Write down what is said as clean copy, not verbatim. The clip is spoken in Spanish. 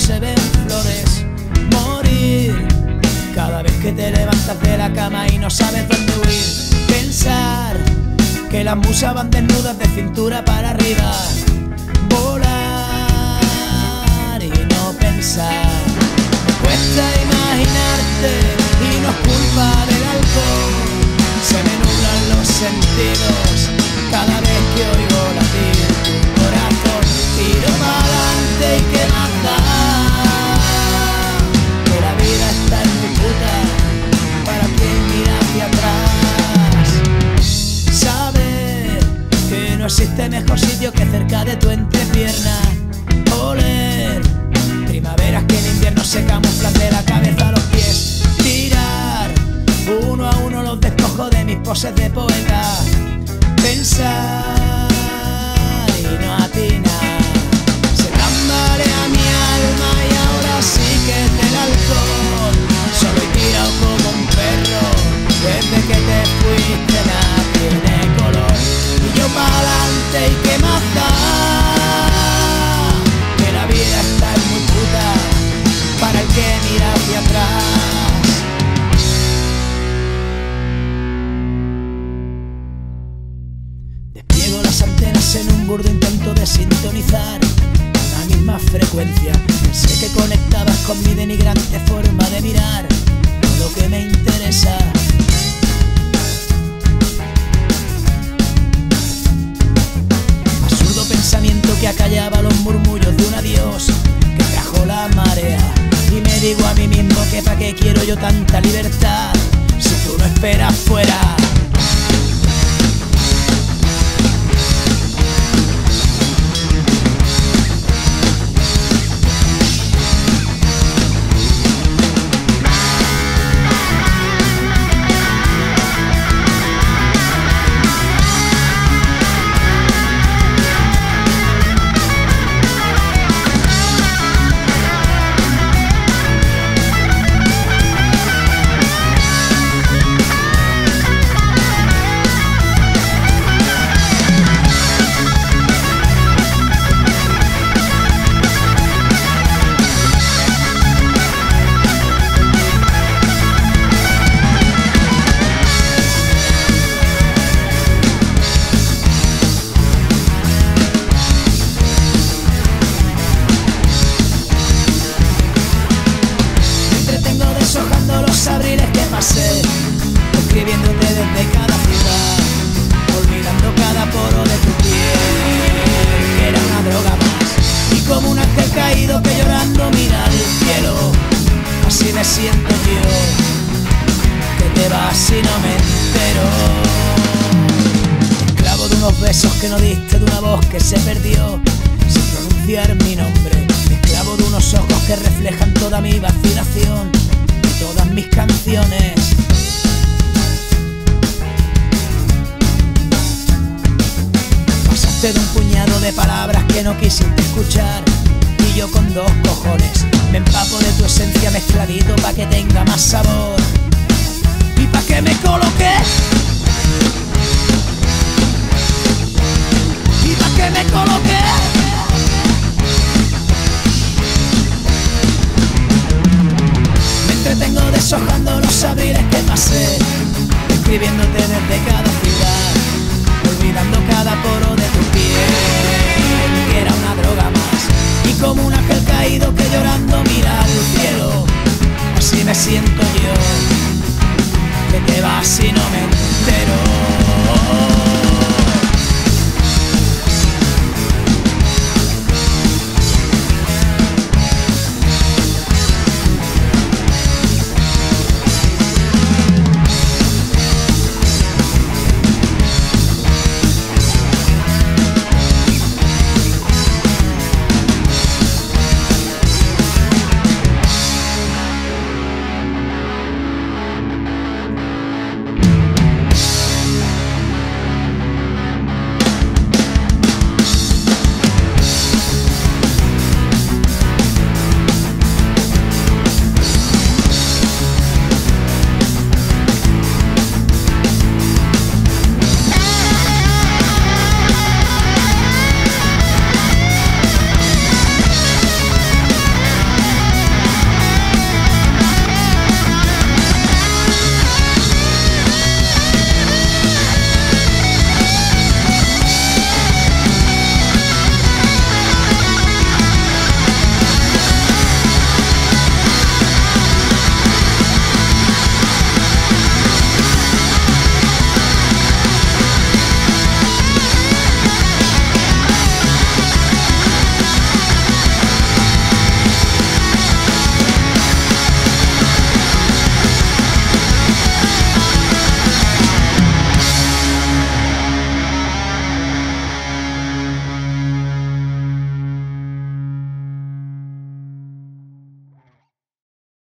se ven flores. Morir cada vez que te levantas de la cama y no sabes dónde huir. Pensar que las musas van desnudas de cintura para arriba. Volar y no pensar. Me cuesta imaginarte y no es culpa del alcohol. Se me nublan los sentidos cada vez que oigo latir tu corazón. Tiro para adelante y qué más da, que la vida está en mi puta para quien mira hacia atrás. Saber que no existe mejor sitio que cerca de tu entrepierna. Oler primaveras que en invierno se camuflan de la cabeza a los pies. Tirar uno a uno los despojos de mis poses de poeta. Pensar y no atinar. Se tambalea mi alma y ahora sí que es del alcohol. Solo he tirado como un perro desde que te fuiste, nada tiene color. Y yo para adelante y qué más da, que la vida está en muy puta para el que mira hacia atrás. Despliego las antenas en un burdo intento de sintonizar la misma frecuencia. Pensé que conectabas con mi denigrante forma de mirar lo que me interesa. Absurdo pensamiento que acallaba los murmullos de un adiós que trajo la marea. Y me digo a mí mismo que pa' qué quiero yo tanta libertad si tú no esperas fuera. Escribiéndote desde cada ciudad, olvidando cada poro de tu piel, que era una droga más. Y como un ángel caído que llorando mira al cielo, así me siento yo, que te vas y no me entero. Esclavo de unos besos que no diste, de una voz que se perdió sin pronunciar mi nombre. Esclavo de unos ojos que reflejan toda mi vacilación y todas mis canciones. De un puñado de palabras que no quisiste escuchar, y yo con dos cojones me empapo de tu esencia mezcladito pa' que tenga más sabor y pa' que me coloque, y pa' que me coloque.